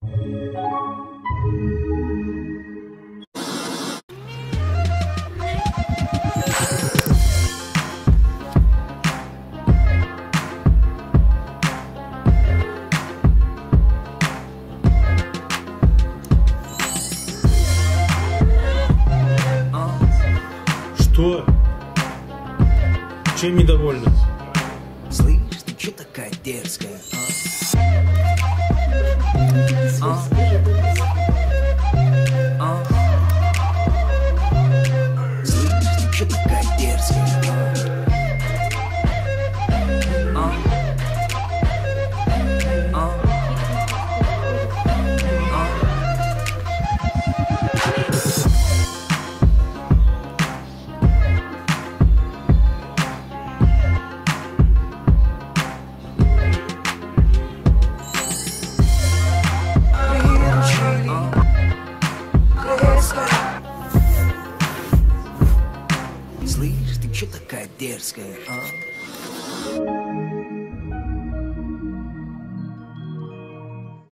Что? Чем недовольна? Слышь, ты чё такая дерзкая, Слышь, ты чё такая дерзкая, Слышь, ты чё такая дерзкая,